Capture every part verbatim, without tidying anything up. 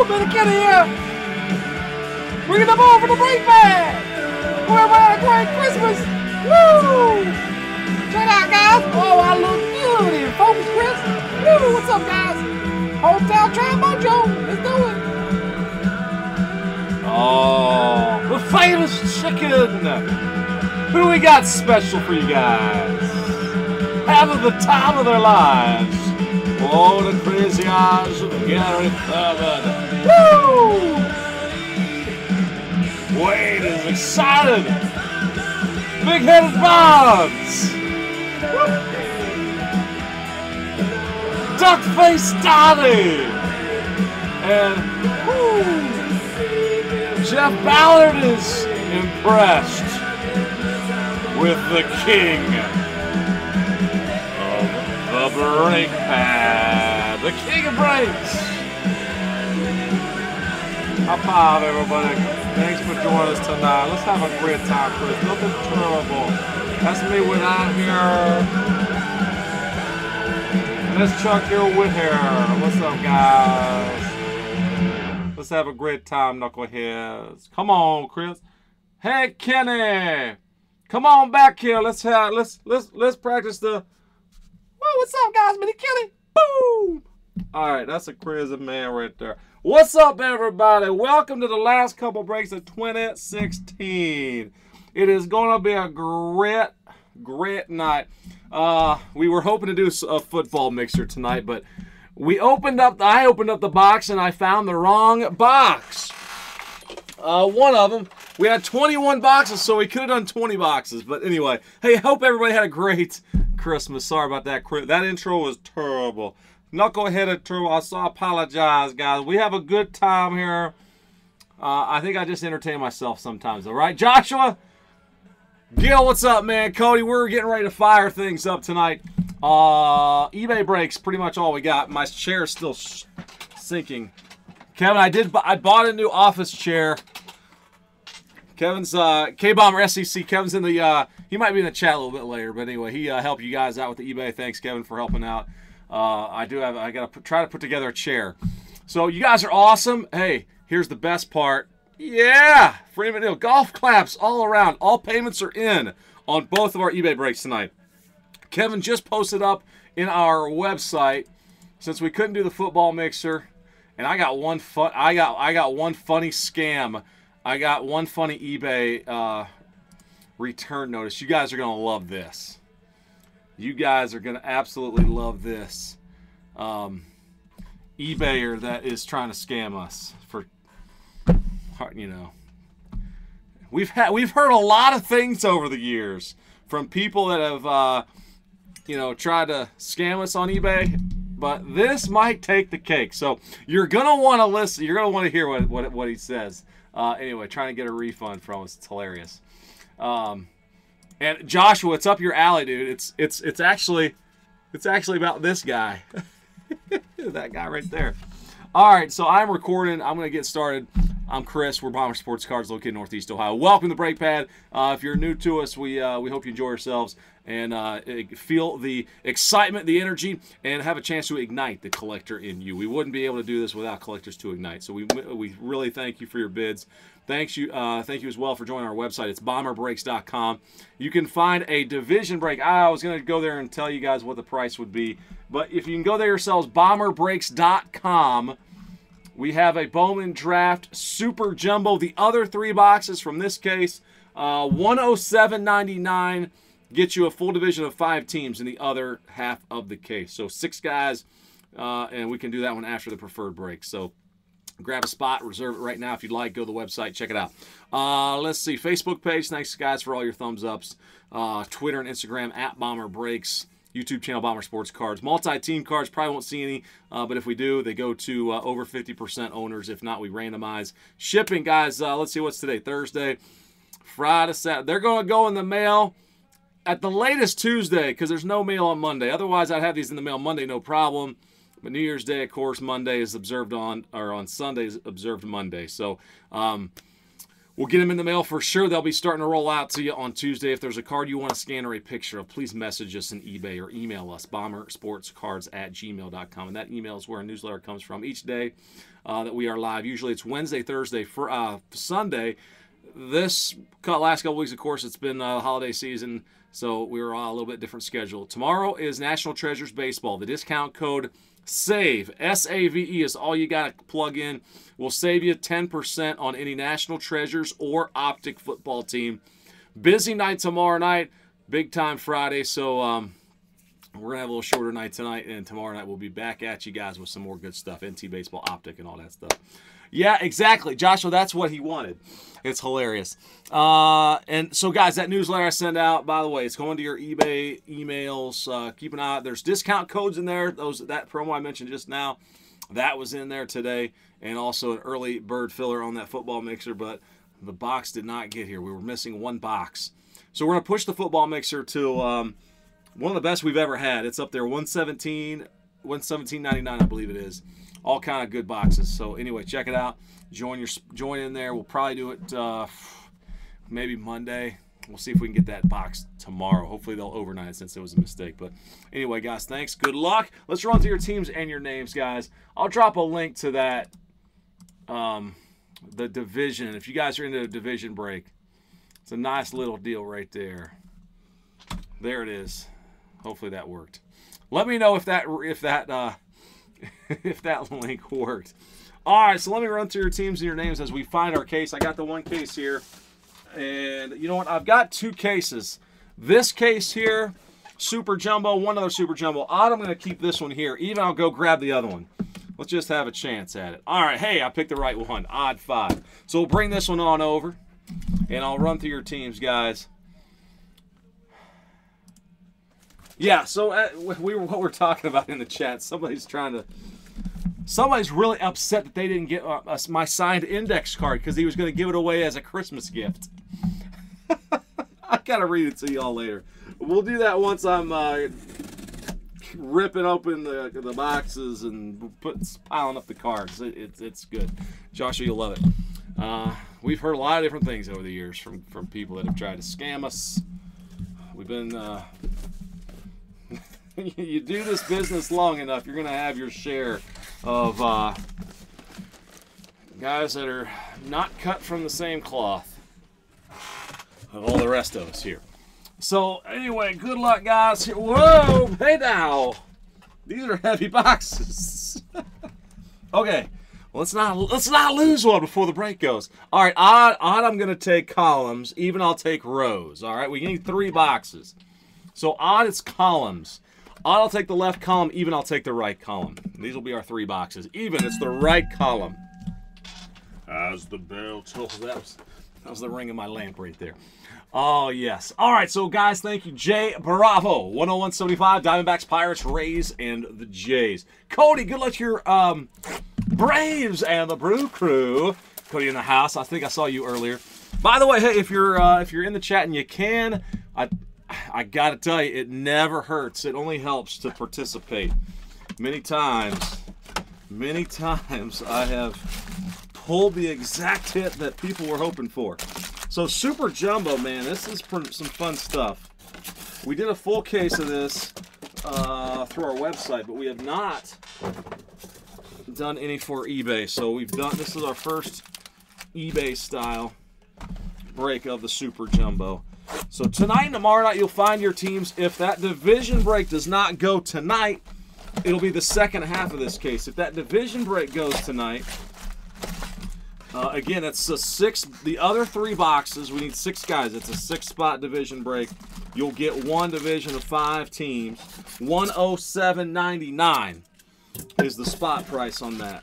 Billy Kitty here. Bringing them over the break bag. We're having a great Christmas. Woo! Check it out, guys. Oh, I look good in Focus Chris. Woo! What's up, guys? Hometown Tribe Mojo. Let's do it. Oh, the famous chicken. Who we got special for you guys? Having the time of their lives. Oh, the crazy eyes of Gary Thurman. Woo! Wade is excited. Big-headed Bonds. Duck-faced Donnie. And woo, Jeff Ballard is impressed with the king of the brake pad, the king of brakes. High five, everybody. Thanks for joining us tonight. Let's have a great time, Chris. Nothing terrible. That's me without here. And that's Chuck here with hair. What's up, guys? Let's have a great time, knuckleheads. Come on, Chris. Hey, Kenny. Come on back here. Let's have let's let's let's practice the. Whoa, what's up, guys? Minnie Kenny. Boom. All right, that's a crazy man right there. What's up, everybody? Welcome to the last couple breaks of twenty sixteen. It is going to be a great, great night. Uh, we were hoping to do a football mixer tonight, but we opened up. I opened up the box and I found the wrong box. Uh, one of them. We had twenty-one boxes, so we could have done twenty boxes. But anyway, hey, hope everybody had a great Christmas. Sorry about that. That intro was terrible. Knuckleheaded turbo. I so apologize, guys. We have a good time here. Uh, I think I just entertain myself sometimes, all right? Joshua? Gil, what's up, man? Cody, we're getting ready to fire things up tonight. Uh, eBay breaks, pretty much all we got. My chair's still sh sinking. Kevin, I did. I bought a new office chair. Kevin's uh, K-Bomber S E C. Kevin's in the. Uh, he might be in the chat a little bit later, but anyway, he uh, helped you guys out with the eBay. Thanks, Kevin, for helping out. Uh, I do have. I gotta put, try to put together a chair. So you guys are awesome. Hey, here's the best part. Yeah, Freeman Hill golf claps all around. All payments are in on both of our eBay breaks tonight. Kevin just posted up in our website since we couldn't do the football mixer, and I got one fun. I got. I got one funny scam. I got one funny eBay uh, return notice. You guys are going to love this. You guys are going to absolutely love this. Um, eBayer that is trying to scam us for, you know. We've had we've heard a lot of things over the years from people that have, uh, you know, tried to scam us on eBay. But this might take the cake. So you're going to want to listen. You're going to want to hear what, what, what he says. Uh, anyway, trying to get a refund from us. It's hilarious. Um, and Joshua, it's up your alley, dude. It's it's it's actually it's actually about this guy. That guy right there. All right, so I'm recording. I'm going to get started. I'm Chris. We're Bomber Sports Cards located in Northeast Ohio. Welcome to Brake Pad. Uh, if you're new to us, we uh, we hope you enjoy yourselves and uh, feel the excitement, the energy, and have a chance to ignite the collector in you. We wouldn't be able to do this without collectors to ignite. So we we really thank you for your bids. Thanks you, uh, thank you as well for joining our website. It's bomber brakes dot com. You can find a division brake. I was going to go there and tell you guys what the price would be, but if you can go there yourselves, bomber brakes dot com. We have a Bowman Draft Super Jumbo. The other three boxes from this case, uh, one oh seven ninety-nine gets you a full division of five teams in the other half of the case. So six guys, uh, and we can do that one after the preferred break. So grab a spot, reserve it right now if you'd like. Go to the website, check it out. Uh, let's see, Facebook page. Thanks, guys, for all your thumbs ups. Uh, Twitter and Instagram, at Bomber Brakes. YouTube channel, Bomber Sports Cards. Multi-team cards, probably won't see any, uh, but if we do, they go to uh, over fifty percent owners. If not, we randomize. Shipping, guys, uh, let's see what's today. Thursday, Friday, Saturday. They're going to go in the mail at the latest Tuesday because there's no mail on Monday. Otherwise, I'd have these in the mail Monday, no problem. But New Year's Day, of course, Monday is observed on, or on Sunday is observed Monday. So, um, We'll get them in the mail for sure. They'll be starting to roll out to you on Tuesday. If there's a card you want to scan or a picture of, please message us in eBay or email us, bomber sports cards at gmail dot com. And that email is where a newsletter comes from each day uh, that we are live. Usually it's Wednesday, Thursday, for uh, Sunday. This last couple weeks, of course, it's been uh, holiday season, so we were on a little bit different schedule. Tomorrow is National Treasures Baseball. The discount code SAVE, S A V E, is all you got to plug in. We'll save you ten percent on any National Treasures or Optic football team. Busy night tomorrow night, big time Friday, so um, we're going to have a little shorter night tonight, and tomorrow night we'll be back at you guys with some more good stuff, N T Baseball, Optic, and all that stuff. Yeah, exactly. Joshua, that's what he wanted. It's hilarious. Uh, and so, guys, that newsletter I send out, by the way, it's going to your eBay emails. Uh, keep an eye out. There's discount codes in there. Those That promo I mentioned just now, that was in there today. And also an early bird filler on that football mixer. But the box did not get here. We were missing one box. So we're going to push the football mixer to um, one of the best we've ever had. It's up there, one seventeen, one seventeen ninety-nine, I believe it is. All kind of good boxes. So anyway, check it out. Join your join in there. We'll probably do it uh, maybe Monday. We'll see if we can get that box tomorrow. Hopefully they'll overnight it since it was a mistake. But anyway, guys, thanks. Good luck. Let's run through your teams and your names, guys. I'll drop a link to that, um, the division. If you guys are into a division break, it's a nice little deal right there. There it is. Hopefully that worked. Let me know if that if that uh, if that link worked. All right, so let me run through your teams and your names as we find our case. I got the one case here. And you know what? I've got two cases. This case here, Super Jumbo, one other Super Jumbo. Odd, I'm going to keep this one here. Even I'll go grab the other one. Let's just have a chance at it. All right, hey, I picked the right one. Odd five. So we'll bring this one on over. And I'll run through your teams, guys. Yeah, so uh, we were what we're talking about in the chat. Somebody's trying to... Somebody's really upset that they didn't get uh, us my signed index card because he was going to give it away as a Christmas gift. I got to read it to you all later. We'll do that once I'm uh, ripping open the, the boxes and put, piling up the cards. It, it, it's good. Joshua, you'll love it. Uh, we've heard a lot of different things over the years from, from people that have tried to scam us. We've been... Uh, you do this business long enough, you're going to have your share of uh, guys that are not cut from the same cloth of all the rest of us here. So anyway, good luck, guys. Whoa, hey now, these are heavy boxes. Okay, well, let's not let's not lose one before the break goes. All right, odd, odd. I'm gonna take columns. Even I'll take rows. All right, we need three boxes. So odd, it's columns. Odd, I'll take the left column. Even, I'll take the right column. These will be our three boxes. Even, it's the right column. As the bell tolls. That was, that was the ring of my lamp right there. Oh, yes. All right, so, guys, thank you. Jay Bravo, one oh one seventy-five, Diamondbacks, Pirates, Rays, and the Jays. Cody, good luck to your um, Braves and the Brew Crew. Cody in the house. I think I saw you earlier. By the way, hey, if you're uh, if you're in the chat and you can, I... I gotta tell you, it never hurts. It only helps to participate. Many times, many times I have pulled the exact hit that people were hoping for. So Super Jumbo, man, this is some fun stuff. We did a full case of this uh, through our website, but we have not done any for eBay. So we've done, this is our first eBay style break of the Super Jumbo. So tonight and tomorrow night, you'll find your teams. If that division break does not go tonight, it'll be the second half of this case. If that division break goes tonight, uh, again, it's a six. The other three boxes, we need six guys. It's a six-spot division break. You'll get one division of five teams. one oh seven ninety-nine is the spot price on that.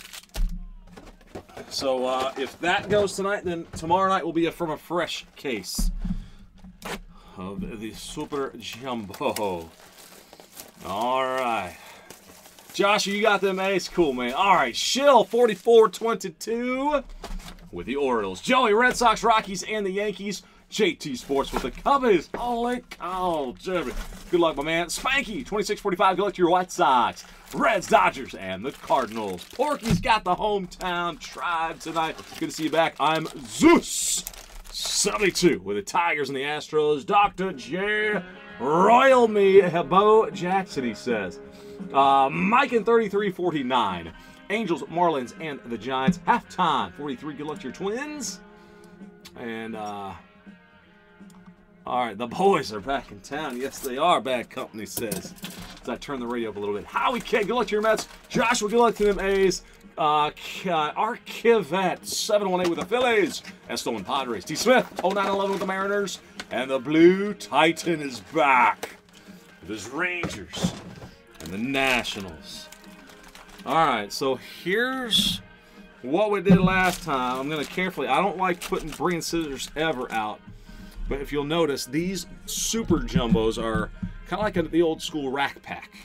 So uh, if that goes tonight, then tomorrow night will be a, from a fresh case of the Super Jumbo. All right. Josh, you got them A's? Cool, man. All right. Shill, forty-four twenty-two with the Orioles. Joey, Red Sox, Rockies, and the Yankees. J T Sports with the Cubbies. Holy cow, Jimmy. Good luck, my man. Spanky, twenty-six forty-five. Good luck to your White Sox. Reds, Dodgers, and the Cardinals. Porky's got the hometown tribe tonight. Good to see you back. I'm Zeus. seventy-two with the Tigers and the Astros. Doctor J. Royal me, Bo Jackson, he says. Uh, Mike in thirty-three forty-nine. Angels, Marlins, and the Giants. Halftime, forty-three. Good luck to your Twins. And, uh, all right, the boys are back in town. Yes, they are, Bad Company says. As I turn the radio up a little bit. Howie K, good luck to your Mets. Joshua, good luck to them A's. Uh, Archivet, seven one eight with the Phillies. Esto and Padres. T. Smith, oh nine eleven with the Mariners. And the Blue Titan is back with his Rangers and the Nationals. All right, so here's what we did last time. I'm going to carefully, I don't like putting bringing scissors ever out, but if you'll notice, these super jumbos are kind of like a, the old school rack pack.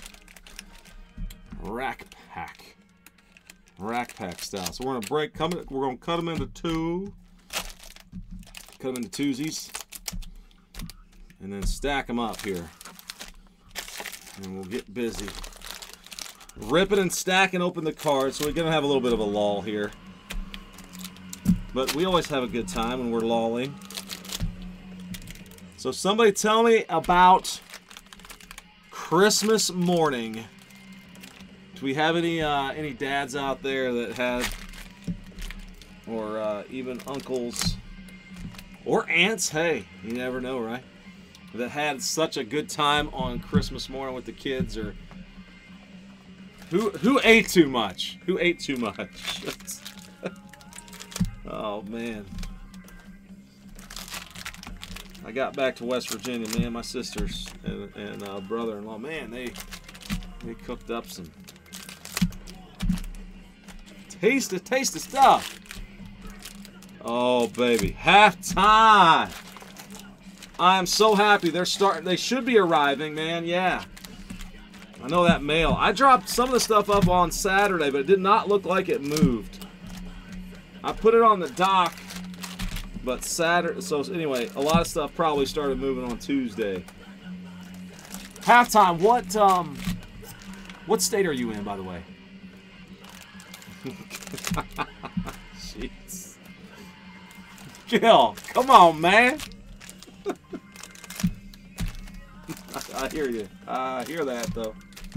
Rack pack. Rack pack style. So we're going to break, come, we're going to cut them into two. Cut them into twosies. And then stack them up here. And we'll get busy. Ripping and stacking open the cards, so we're going to have a little bit of a lull here. But we always have a good time when we're lolling. So somebody tell me about Christmas morning. Do we have any uh, any dads out there that had, or uh, even uncles, or aunts, hey, you never know, right? That had such a good time on Christmas morning with the kids, or who who ate too much? Who ate too much? Oh man, I got back to West Virginia, man. My sisters and, and uh, brother-in-law, man, they they cooked up some tasty, tasty stuff. Oh baby, halftime. I am so happy they're starting. They should be arriving, man. Yeah. I know that mail. I dropped some of the stuff up on Saturday, but it did not look like it moved. I put it on the dock, but Saturday. So anyway, a lot of stuff probably started moving on Tuesday. Halftime. What um, what state are you in, by the way? Jeez. Gil, come on, man. I hear you. I hear that, though.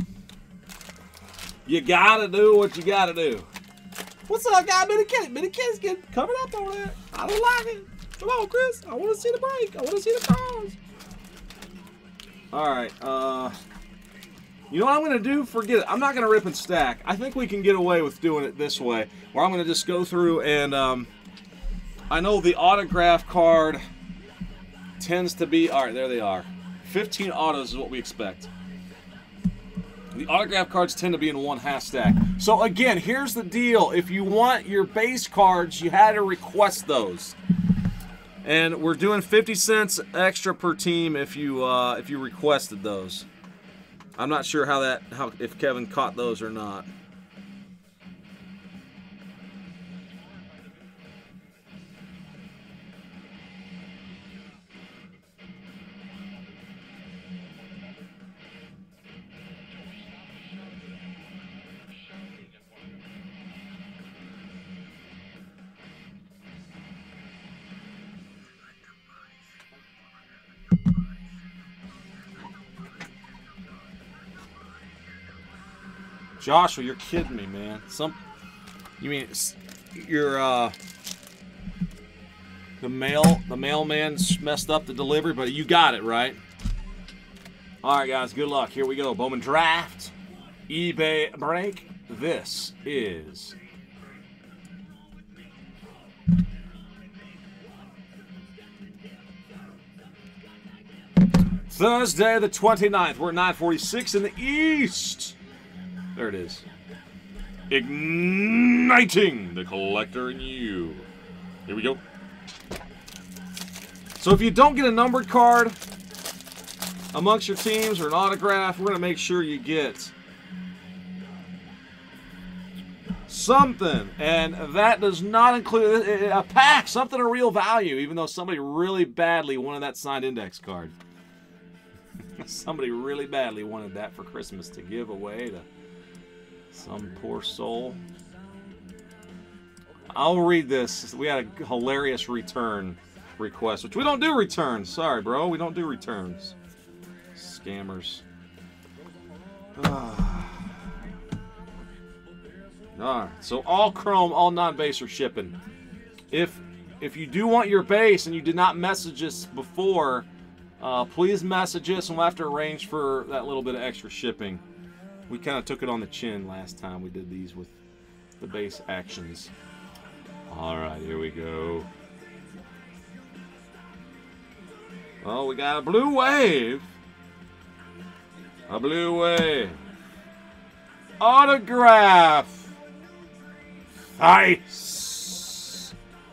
You gotta do what you gotta do. What's up, guy? Minnie Kitty. Minnie Kitty's getting covered up on that. I don't like it. Come on, Chris. I want to see the break. I want to see the cars. All right. Uh, you know what I'm gonna do? Forget it. I'm not gonna rip and stack. I think we can get away with doing it this way, where I'm gonna just go through and um, I know the autograph card tends to be. All right, there they are. fifteen autos is what we expect. The autograph cards tend to be in one half stack. So again, here's the deal. If you want your base cards, you had to request those. And we're doing fifty cents extra per team if you uh, if you requested those. I'm not sure how that how if Kevin caught those or not. Joshua, you're kidding me, man. Some, you mean you're uh, the mail, the mailman messed up the delivery, but you got it right. All right, guys, good luck. Here we go. Bowman Draft, eBay break. This is Thursday the twenty-ninth. We're at nine forty-six in the East. There it is. Igniting the collector in you. Here we go. So if you don't get a numbered card amongst your teams or an autograph, we're going to make sure you get something. And that does not include a pack, something of real value, even though somebody really badly wanted that signed index card. Somebody really badly wanted that for Christmas to give away to some poor soul. I'll read this. We had a hilarious return request, which we don't do returns. Sorry, bro. We don't do returns. Scammers. Alright, so all Chrome, all non-base are shipping. If if you do want your base and you did not message us before, uh, please message us and we'll have to arrange for that little bit of extra shipping. We kind of took it on the chin last time we did these with the base actions. Alright, here we go. Oh, we got a blue wave. A blue wave. Autograph. Nice.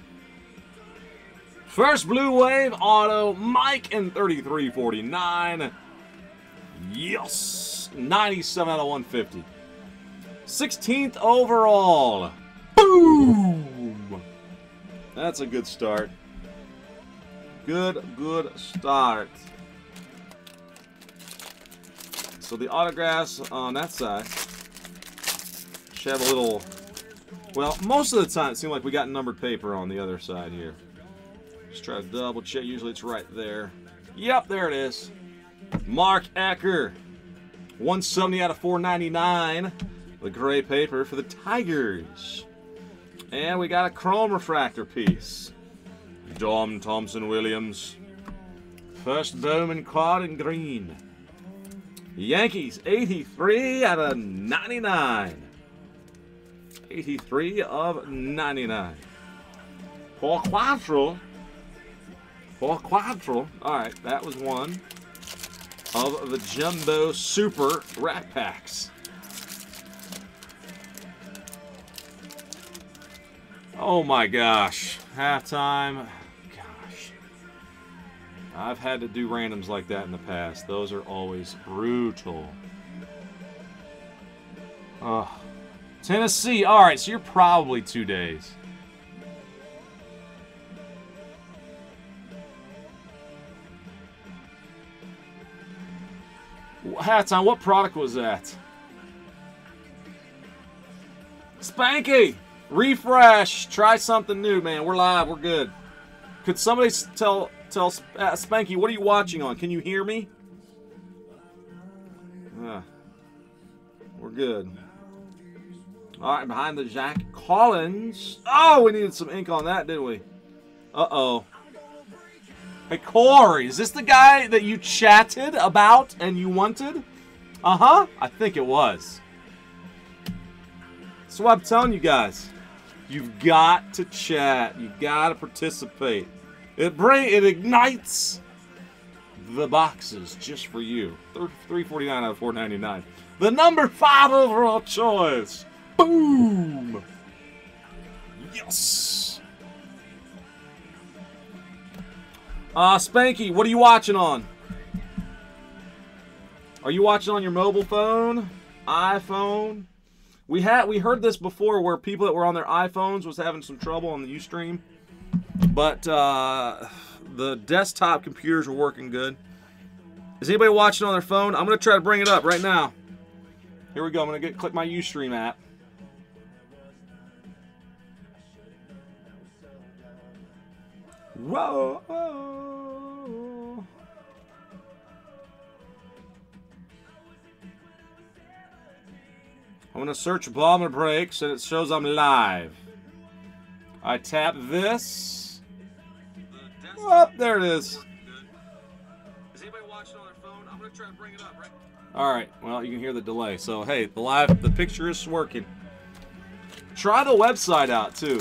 First blue wave auto, Mike in thirty-three forty-nine. Yes. ninety-seven out of one fifty. sixteenth overall. Boom. That's a good start. Good, good start. So the autographs on that side should have a little... Well, most of the time it seemed like we got numbered paper on the other side here. Just try to double check. Usually it's right there. Yep, there it is. Mark Acker. one seventy out of four ninety-nine. The gray paper for the Tigers. And we got a chrome refractor piece. Dom Thompson-Williams. First Bowman card in green. Yankees, eighty-three out of ninety-nine. eighty-three of ninety-nine. Por Quattro. Por Quattro. Alright, that was one of the Jumbo Super Rat Packs. Oh my gosh. Halftime. Gosh. I've had to do randoms like that in the past. Those are always brutal. Oh. Tennessee. Alright, so you're probably two days. Halftime, what product was that? Spanky! Refresh! Try something new, man. We're live. We're good. Could somebody tell tell uh, Spanky, what are you watching on? Can you hear me? Uh, we're good. All right, behind the Jack Collins. Oh, we needed some ink on that, didn't we? Uh-oh. Hey, Corey, is this the guy that you chatted about and you wanted? Uh-huh. I think it was. That's what I'm telling you guys. You've got to chat. You've got to participate. It bring it ignites the boxes just for you. three forty-nine out of four ninety-nine. The number five overall choice. Boom. Yes. Uh, Spanky, what are you watching on? Are you watching on your mobile phone? iPhone? We had we heard this before where people that were on their iPhones was having some trouble on the Ustream. But uh, the desktop computers were working good. Is anybody watching on their phone? I'm going to try to bring it up right now. Here we go. I'm going to get click my Ustream app. Whoa. I'm going to search Bomber Breaks and it shows I'm live. I tap this. Oh, there it is. Is anybody watching on their phone? I'm going to try to bring it up, right? All right. Well, you can hear the delay. So, hey, the live, the picture is working. Try the website out, too.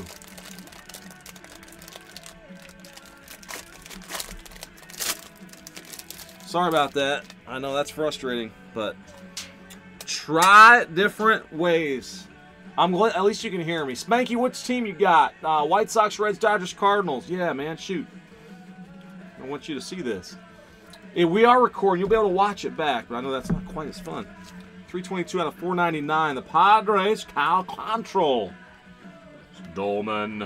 Sorry about that. I know that's frustrating, but try different ways. I'm glad at least you can hear me. Spanky, which team you got? Uh, White Sox, Reds, Dodgers, Cardinals. Yeah, man, shoot. I want you to see this. If we are recording, you'll be able to watch it back, but I know that's not quite as fun. three twenty-two out of four ninety-nine. The Padres, Cal Control. Dolman.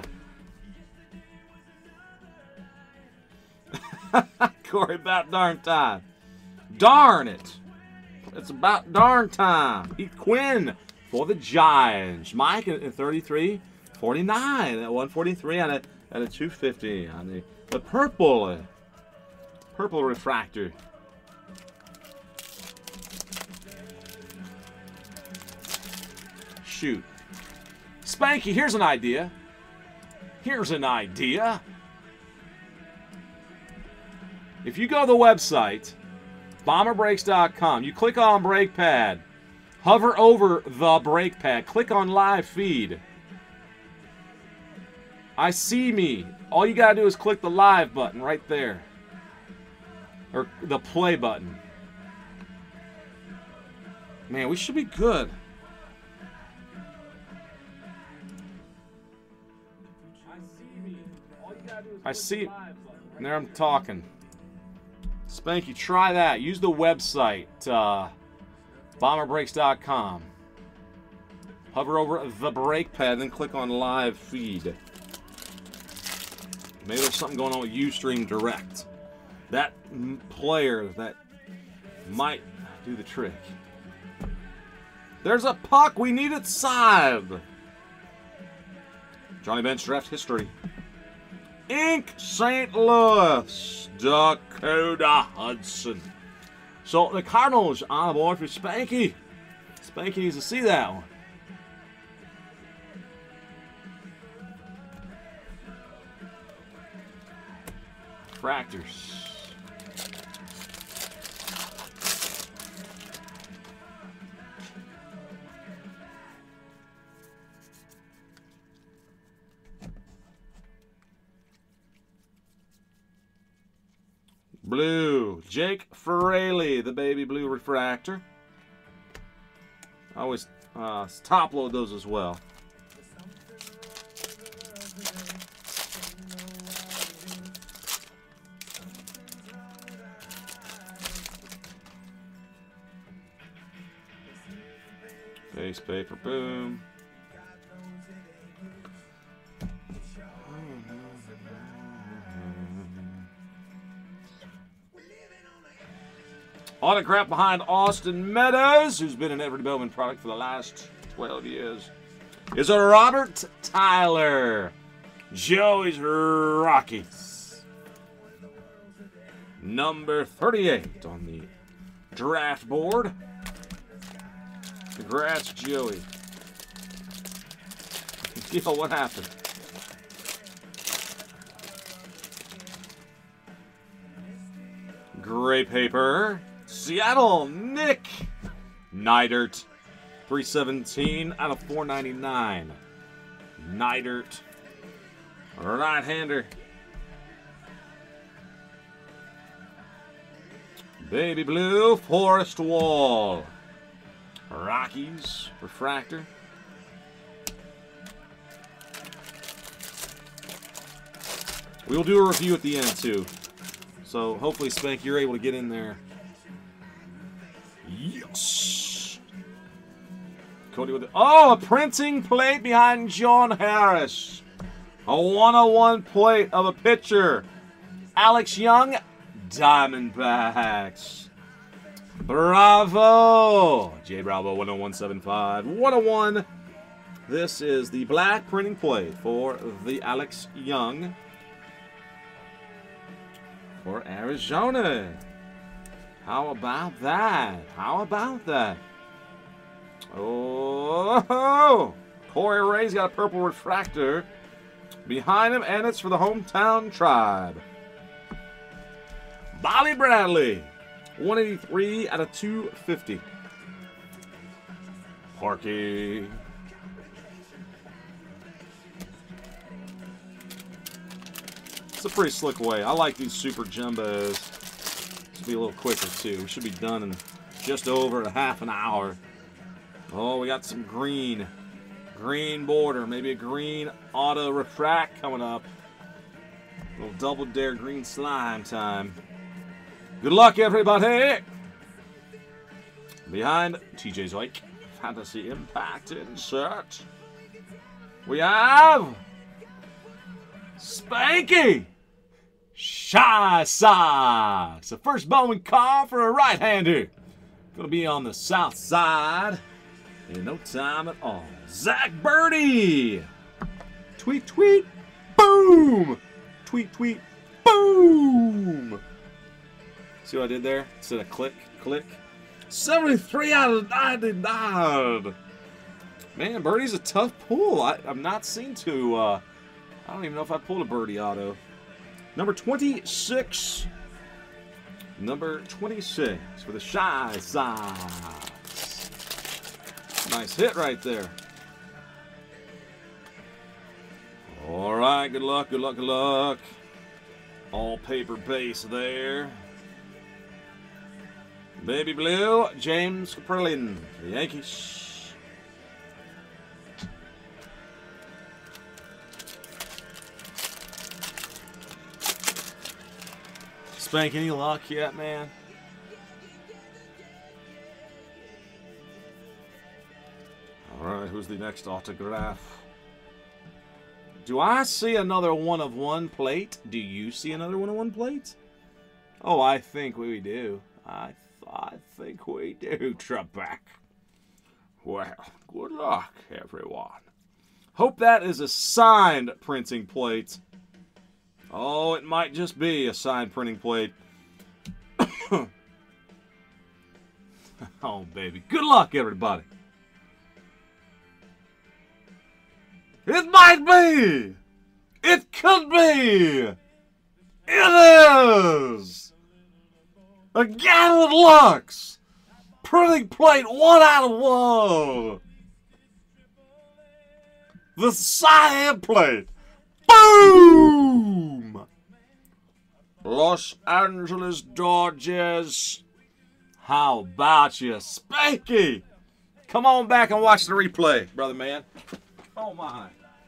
Corey, about darn time. Darn it. It's about darn time. Heath Quinn for the Giants. Mike at thirty-three forty-nine. At one forty-three out of, at a two fifty on the, the purple, uh, purple refractor. Shoot. Spanky, here's an idea. Here's an idea. If you go to the website, bomber breaks dot com, you click on brake pad, hover over the brake pad, click on live feed. I see me. All you gotta do is click the live button right there. Or the play button. Man, we should be good. I see. And there I'm talking. Spanky, try that. Use the website, uh, bomber breaks dot com. Hover over the brake pad, then click on live feed. Maybe there's something going on with Ustream Direct. That player that might do the trick. There's a puck. We need it saved. Johnny Bench draft history. Ink Saint Louis, Dakota Hudson. So the Cardinals on the board for Spanky. Spanky needs to see that one. Fractors. Blue, Jake Fraley, the baby blue refractor. I always uh, top load those as well. Base paper, boom. Autograph behind Austin Meadows, who's been an Everett Bowman product for the last twelve years, is a Robert Tyler. Joey's Rockies. Number thirty-eight on the draft board. Congrats, Joey. Yo, what happened? Gray paper. Seattle, Nick Neidert, three seventeen out of four ninety-nine. Neidert, right-hander. Baby blue, Forest Wall. Rockies, refractor. We'll do a review at the end, too. So, hopefully, Spank, you're able to get in there. Yes! Cody with it. Oh, a printing plate behind John Harris. A one oh one plate of a pitcher. Alex Young, Diamondbacks. Bravo! J Bravo one oh one seven five. one oh one. This is the black printing plate for the Alex Young for Arizona. How about that? How about that? Oh, Corey Ray's got a purple refractor behind him, and it's for the hometown tribe. Bobby Bradley, one eighty-three out of two fifty. Parky. It's a pretty slick way. I like these super jumbos. Be a little quicker too. We should be done in just over a half an hour. Oh, we got some green. Green border. Maybe a green auto refract coming up. A little double dare green slime time. Good luck, everybody. Behind T J Zoik. Fantasy Impact insert. We have Spanky. Shy Sox. The first Bowman call for a right-hander. Going to be on the south side in no time at all. Zach Birdie. Tweet, tweet. Boom! Tweet, tweet, boom! See what I did there? Instead of click, click. seventy-three out of ninety-nine! Man, birdie's a tough pull. I, I'm not seen to, uh, I don't even know if I pulled a birdie auto. Number twenty-six. Number twenty-six for the Shy Sox. Nice hit right there. All right, good luck, good luck, good luck. All paper base there. Baby Blue, James Kaprielian, the Yankees. Spank, any luck yet, man? All right, who's the next autograph? Do I see another one of one plate? Do you see another one of one plate? Oh, I think we do. I I think we do, Trebek. Well, good luck, everyone. Hope that is a signed printing plate. Oh, it might just be a signed printing plate. Oh, baby. Good luck, everybody. It might be. It could be. It is. A Gavin Lux. Printing plate one out of one. The cyan plate. Boom! Los Angeles Dodgers. How about you, Spanky? Come on back and watch the replay, brother man. Oh my.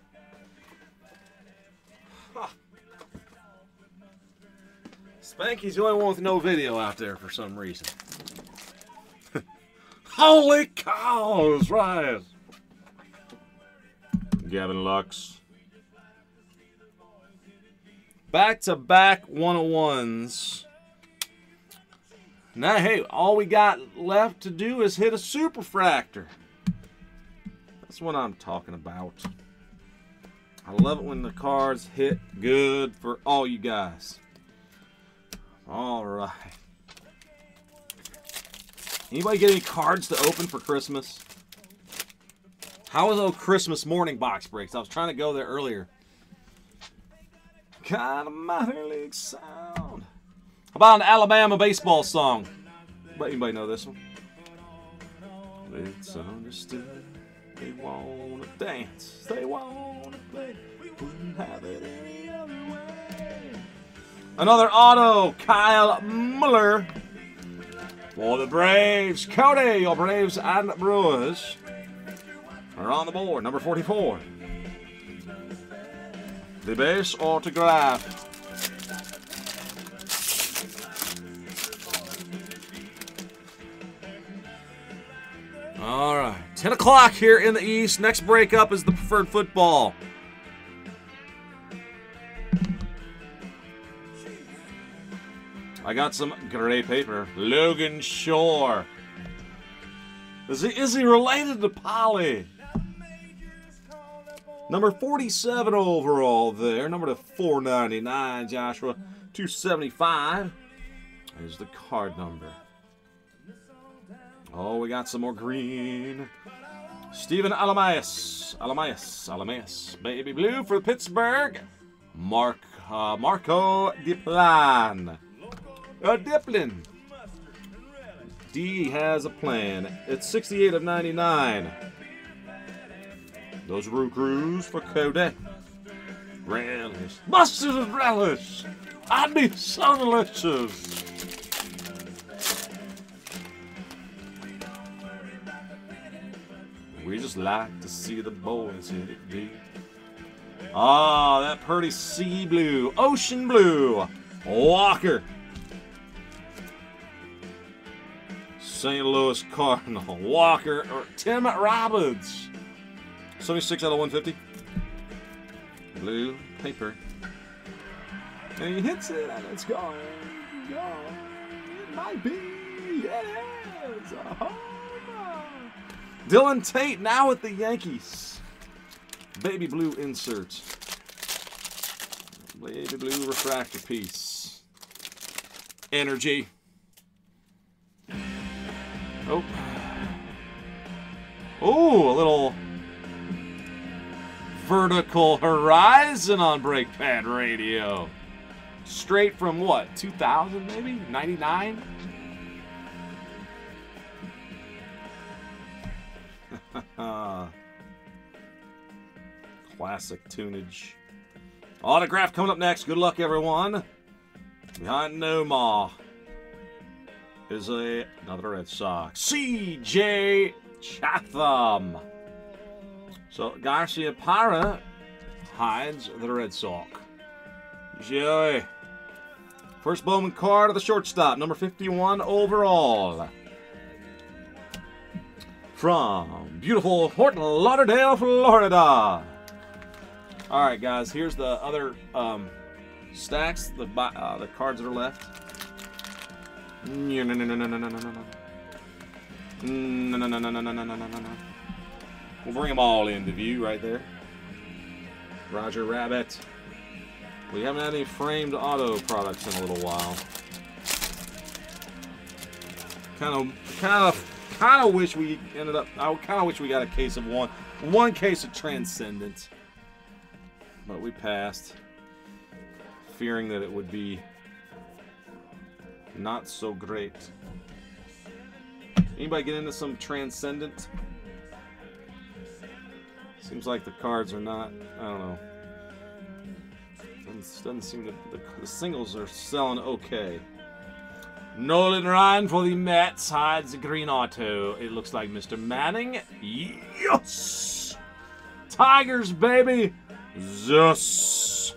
Huh. Spanky's the only one with no video out there for some reason. Holy cows, right? Gavin Lux. Back-to-back one-oh-ones. Now, hey, all we got left to do is hit a superfractor. That's what I'm talking about. I love it when the cards hit good for all you guys. All right. Anybody get any cards to open for Christmas? How was those Christmas morning box breaks? I was trying to go there earlier. Kind of minor league sound. How about an Alabama baseball song? Anybody know this one? It's understood. They want to dance. They want to play. We wouldn't have it any other way. Another auto. Kyle Muller. For the Braves. Cody, your Braves and Brewers are on the board. Number forty-four. The base autograph. All right, ten o'clock here in the East. Next breakup is the preferred football. I got some gray paper. Logan Shore. Is he, is he related to Polly? Number forty-seven overall there. Number to four ninety-nine, Joshua. two seventy-five is the card number. Oh, we got some more green. Steven Alamias. Alamias. Alamias. Baby blue for Pittsburgh. Mark, uh, Marco Diplan. Uh, Diplin. D has a plan. It's sixty-eight of ninety-nine. Those Roo Crews for Cody. Relish. Mustard and relish. I'd be so delicious. We just like to see the boys hit it deep. Ah, that pretty sea blue. Ocean blue. Walker. Saint Louis Cardinal. Walker. Or Tim Robbins. seventy-six out of one fifty. Blue paper. And he hits it and it's gone. Gone. It might be. Yes. A home run. Dylan Tate now with the Yankees. Baby blue insert. Baby blue refractor piece. Energy. Oh. Oh, a little vertical horizon on Brake Pad Radio. Straight from what? two thousand maybe? ninety-nine? Classic tunage. Autograph coming up next. Good luck, everyone. Behind Nomar is a, another Red Sox. C J Chatham. So Garcia Parra hides the Red Sox. Joey. First Bowman card of the shortstop, number fifty-one overall. From beautiful Fort Lauderdale, Florida. All right, guys, here's the other um, stacks, the uh, the cards that are left. No, no, no, no, no, no, no, no, no. No, no, no, no, no, no, no, no, no, no. We'll bring them all into view right there. Roger Rabbit. We haven't had any framed auto products in a little while. Kind of, kind of, kind of wish we ended up. I kind of wish we got a case of one, one case of Transcendent, but we passed, fearing that it would be not so great. Anybody get into some Transcendent? Seems like the cards are not. I don't know. Doesn't, doesn't seem to. The, the singles are selling okay. Nolan Ryan for the Mets hides the green auto. It looks like Mister Manning. Yes! Tigers, baby! Zeus!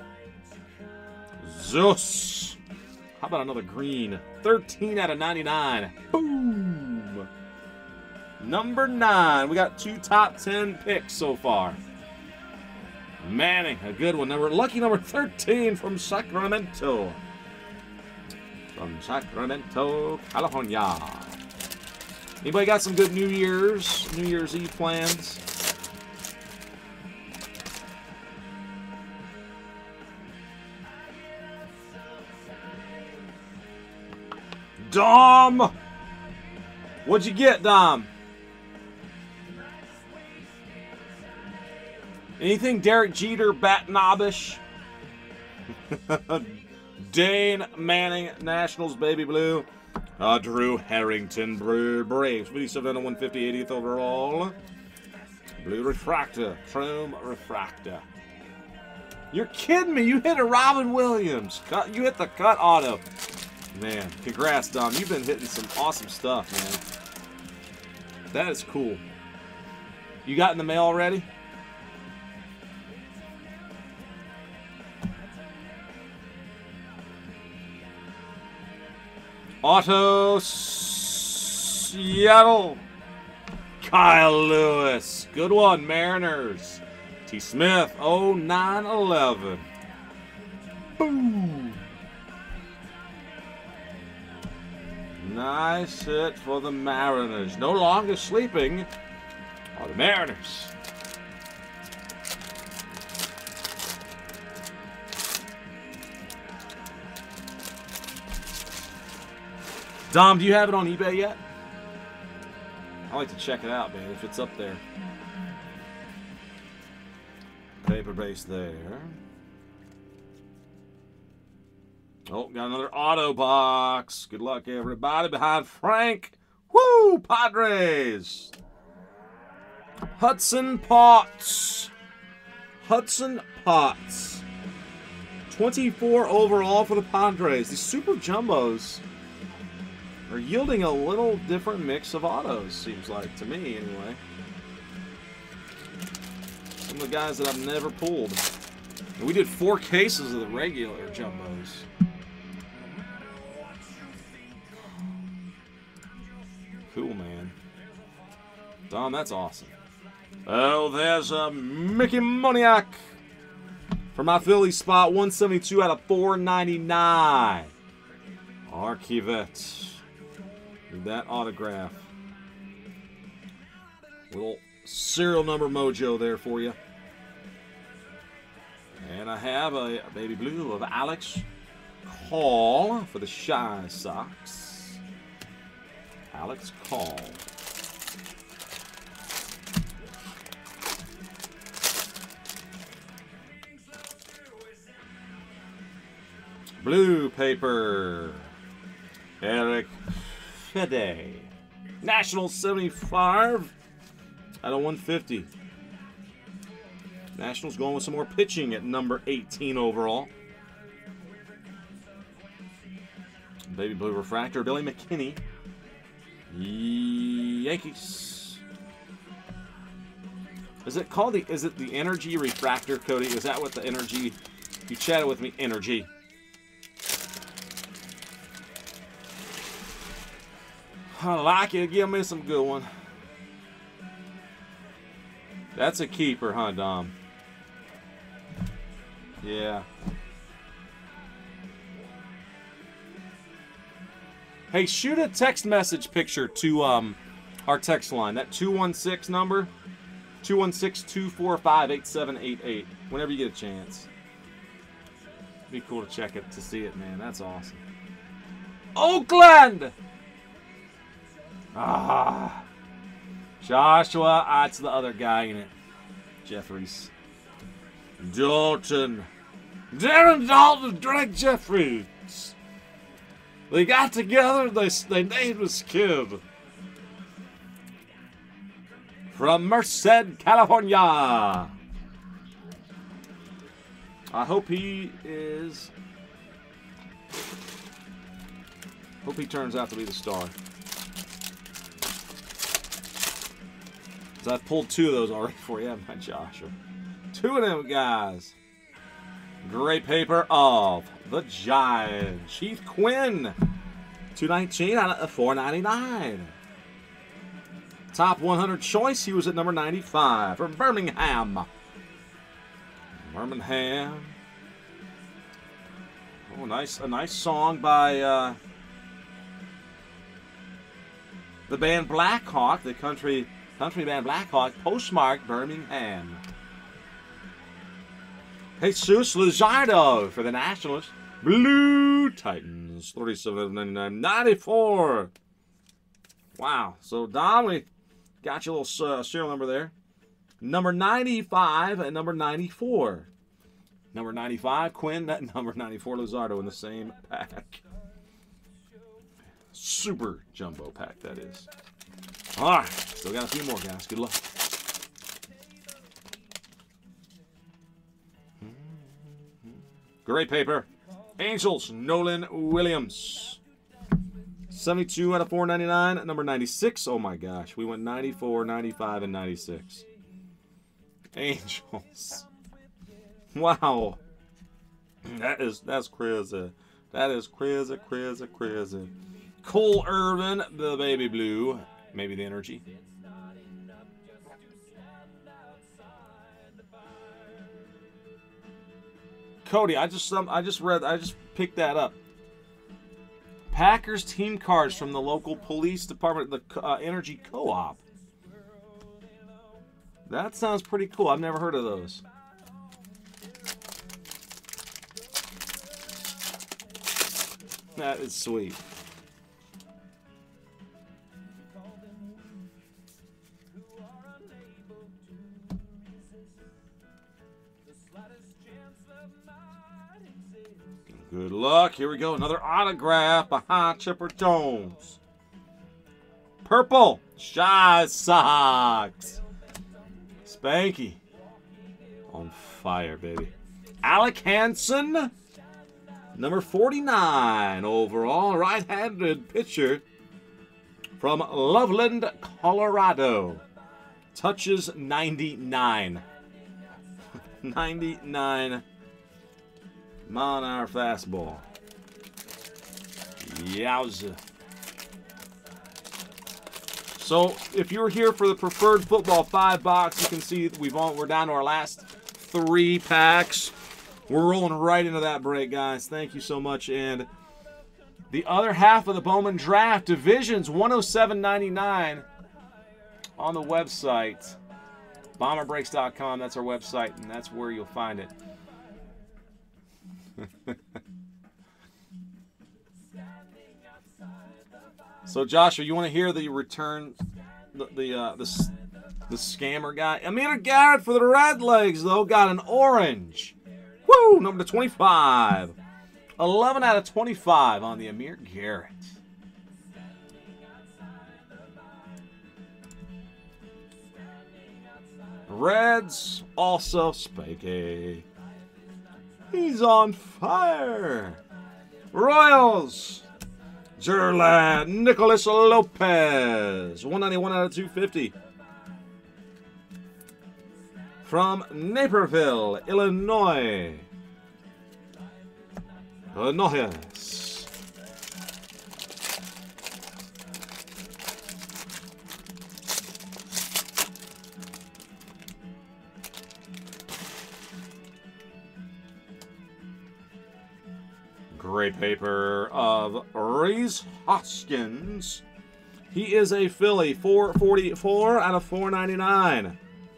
Zeus! How about another green? thirteen out of ninety-nine. Boom! Number nine. We got two top ten picks so far. Manning, a good one. Number lucky number thirteen from Sacramento. From Sacramento, California. Anybody got some good New Year's, New Year's Eve plans? Dom! What'd you get, Dom? Anything Derek Jeter, bat knobbish? Dane Manning, Nationals, baby blue. Uh, Drew Harrington, Braves, fifty-seven to one fifty, eightieth overall. Blue refractor, chrome refractor. You're kidding me! You hit a Robin Williams. Cut, you hit the cut auto. Man, congrats, Dom. You've been hitting some awesome stuff, man. That is cool. You got in the mail already? Auto Seattle. Kyle Lewis. Good one, Mariners. T. Smith, oh nine eleven. Boom. Nice hit for the Mariners. No longer sleeping are the Mariners. Dom, do you have it on eBay yet? I like to check it out, man, if it's up there. Paper base there. Oh, got another auto box. Good luck, everybody. Behind Frank. Woo! Padres. Hudson Potts. Hudson Potts. twenty-four overall for the Padres. These super jumbos are yielding a little different mix of autos, seems like, to me, anyway. Some of the guys that I've never pulled. And we did four cases of the regular jumbos. Cool, man. Dom, that's awesome. Oh, there's a Mickey Moniak for my Philly spot, one seventy-two out of four ninety-nine. Archivette. Need that autograph. Little serial number mojo there for you. And I have a, a baby blue of Alex Call for the Shy Sox. Alex Call. Blue paper. Eric Fede. National seventy-five out of one fifty. Nationals going with some more pitching at number eighteen overall. Baby blue refractor, Billy McKinney. Yankees. Is it called the, is it the energy refractor, Cody? Is that what the energy, you chatted with me, energy. I like it. Give me some good one. That's a keeper, huh, Dom? Yeah. Hey, shoot a text message picture to um our text line. That two one six number, two one six, two four five, eight seven eight eight. Whenever you get a chance. It'd be cool to check it, to see it, man. That's awesome. Oakland! Ah, Joshua, that's the other guy in it. Jeffries. Dalton. Darren Dalton, Drake Jeffries. They got together, they, they named this kid. From Merced, California. I hope he is... Hope he turns out to be the star. I've pulled two of those already for you, haven't I, Joshua? Two of them guys. Great paper of the Giants. Heath Quinn. two nineteen out of four ninety-nine. Top one hundred choice, he was at number ninety-five from Birmingham. Birmingham. Oh, nice. A nice song by uh, the band Black Hawk, the country... Country band Black Hawk, postmark Birmingham. Jesus Luzardo for the Nationals. Blue Titans, thirty-seven ninety-nine, ninety-four. Wow. So, Dom, we got your little uh, serial number there. Number ninety-five and number ninety-four. Number ninety-five, Quinn. That number ninety-four, Luzardo in the same pack. Super jumbo pack, that is. All right, still got a few more, guys. Good luck. Great paper. Angels, Nolan Williams. seventy-two out of four ninety-nine. Number ninety-six. Oh, my gosh. We went ninety-four, ninety-five, and ninety-six. Angels. Wow. That is, that's crazy. That is crazy, crazy, crazy. Cole Irvin, the baby blue. Maybe the energy. Cody, I just um, I just read I just picked that up. Packers team cards from the local police department, the uh, Energy Co-op. That sounds pretty cool. I've never heard of those. That is sweet. Good luck. Here we go. Another autograph behind Chipper Jones. Purple. Shy Sox. Spanky. On fire, baby. Alec Hansen. Number forty-nine overall. Right-handed pitcher from Loveland, Colorado. Touches ninety-nine. ninety-nine. Mile an hour fastball. Yowza. So, if you're here for the Preferred Football five box, you can see we've all, we're down to our last three packs. We're rolling right into that break, guys. Thank you so much. And the other half of the Bowman Draft, Divisions one oh seven ninety-nine on the website. Bomber Breaks dot com, that's our website, and that's where you'll find it. So, Joshua, you want to hear the return, the the uh, the, the scammer guy? Amir Garrett for the Red Legs, though, got an orange. Woo! Number twenty-five. eleven out of twenty-five on the Amir Garrett. Reds, also Spiky. He's on fire. Royals, Gerland, Nicholas Lopez. one ninety-one out of two fifty. From Naperville, Illinois. Illinois. Great paper of Rhys Hoskins. He is a Philly, four forty-four out of four ninety-nine.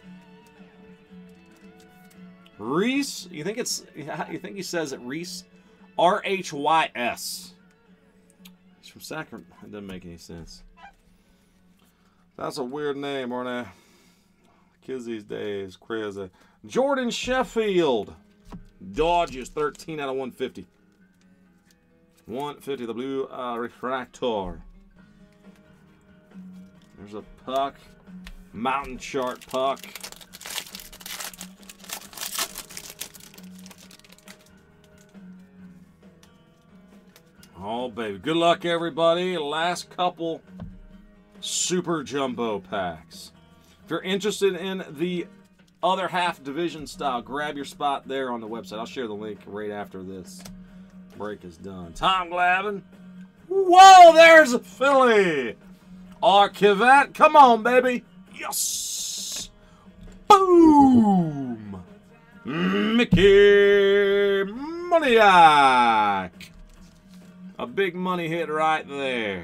Rhys, you think it's, you think he says it Rhys? R H Y S. He's from Sacramento. It doesn't make any sense. That's a weird name, aren't they? Kids these days, crazy. Jordan Sheffield. Dodgers, thirteen out of one fifty. one fifty, the blue uh, refractor. There's a puck. Mountain chart puck. Oh, baby. Good luck, everybody. Last couple super jumbo packs. If you're interested in the other half division style, grab your spot there on the website. I'll share the link right after this break is done. Tom Glavine. Whoa, there's a Philly. Archivette. Come on, baby. Yes. Boom. Mickey Moniak. A big money hit right there.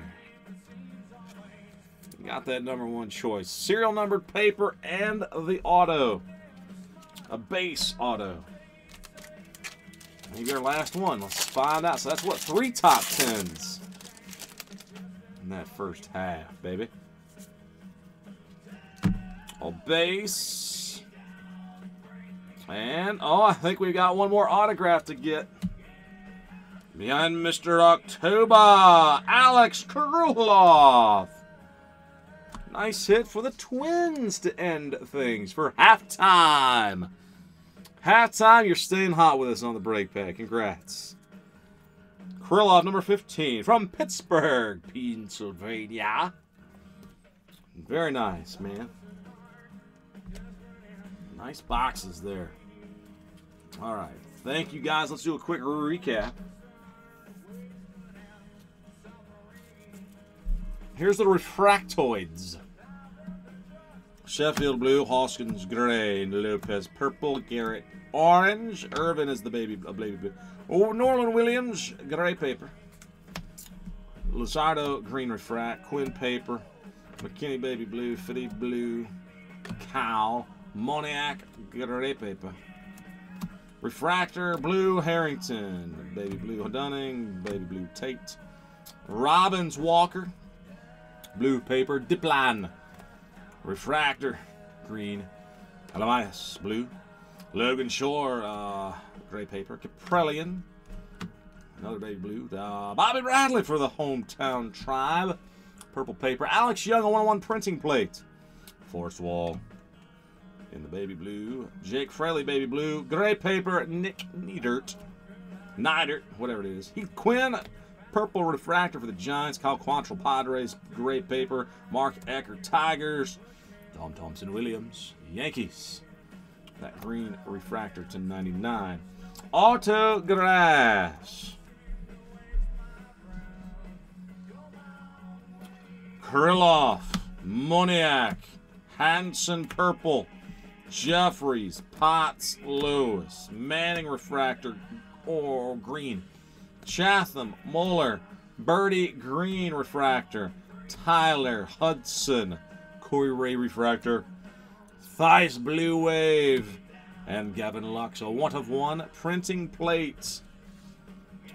Got that number one choice. Serial numbered paper and the auto. A base auto. Maybe our last one. Let's find out. So that's what, three top tens in that first half, baby. All base. And, oh, I think we got one more autograph to get. Behind Mister October, Alex Kirilloff. Nice hit for the Twins to end things for halftime. Halftime, you're staying hot with us on the break pack. Congrats. Kirilloff, number fifteen, from Pittsburgh, Pennsylvania. Very nice, man. Nice boxes there. All right. Thank you, guys. Let's do a quick recap. Here's the refractoids. Sheffield blue, Hoskins gray, Lopez purple, Garrett orange, Irvin is the baby, uh, baby blue. Oh, Norland Williams gray paper, Luzardo green refract, Quinn paper, McKinney baby blue, Fitty blue, Cal, Moniak gray paper, refractor blue Harrington, baby blue Dunning, baby blue Tate, Robbins Walker. Blue paper, Diplan. Refractor, green. Alamias, blue. Logan Shore, uh, gray paper. Caprellian, another baby blue. Uh, Bobby Bradley for the hometown tribe. Purple paper. Alex Young, a one oh one printing plate. Forrest Wall in the baby blue. Jake Fraley, baby blue. Gray paper, Nick Neidert. Neidert, whatever it is. Heath Quinn. Purple refractor for the Giants. Kyle Quantrill, Padres. Gray paper. Mark Eckert, Tigers. Tom Thompson Williams, Yankees. That green refractor to ninety-nine. Autographs. Kirilloff, Moniak, Hanson purple, Jeffries, Potts, Lewis, Manning refractor or green. Chatham, Muller, Birdie green refractor, Tyler, Hudson, Corey Ray refractor, Thice blue wave, and Gavin Lux. A one of one printing plate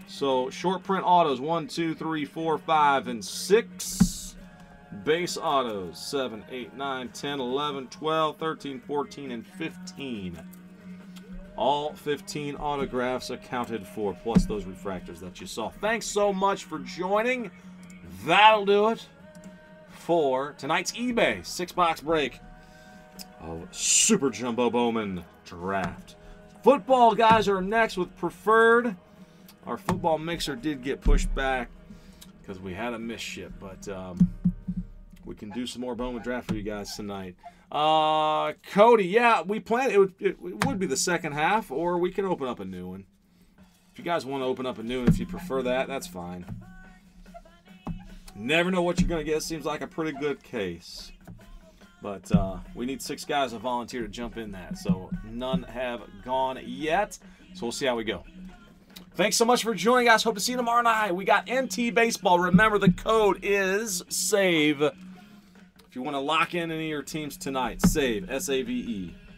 So short print autos, one, two, three, four, five, and six. Base autos, seven, eight, nine, ten, eleven, twelve, thirteen, fourteen, and fifteen. All fifteen autographs accounted for, plus those refractors that you saw. Thanks so much for joining. That'll do it for tonight's eBay six-box break of Super Jumbo Bowman Draft. Football guys are next with Preferred. Our football mixer did get pushed back because we had a miss ship, but um, we can do some more Bowman Draft for you guys tonight. Uh, Cody, yeah, we plan it would it would be the second half, or we can open up a new one. If you guys want to open up a new one, if you prefer that, that's fine. Never know what you're gonna get. Seems like a pretty good case, but uh, we need six guys to volunteer to jump in that. So none have gone yet. So we'll see how we go. Thanks so much for joining us. Hope to see you tomorrow night. We got N T Baseball. Remember, the code is SAVE. If you want to lock in any of your teams tonight, SAVE, S A V E.